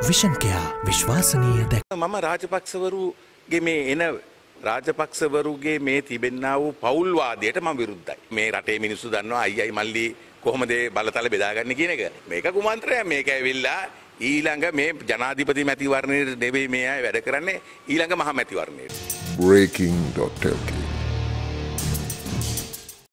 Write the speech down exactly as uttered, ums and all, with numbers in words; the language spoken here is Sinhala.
විෂන් කෙයා විශ්වාසනීය දැක්. මම රාජපක්ෂවරුගේ මේ එන රාජපක්ෂවරුගේ මේ තිබෙන්නා වූ පෞල්වාදයට මම විරුද්ධයි. මේ රටේ මිනිස්සු දන්නවා අයියයි මල්ලි කොහොමද බලතල බෙදාගන්නේ කියන එක. මේක කුමන්ත්‍රයක්. මේක ඇවිල්ලා ඊළඟ මේ ජනාධිපති මැතිවරණයේ නෙවෙයි මේ අය වැඩ කරන්නේ ඊළඟ මහ මැතිවරණයේ. breaking dot l k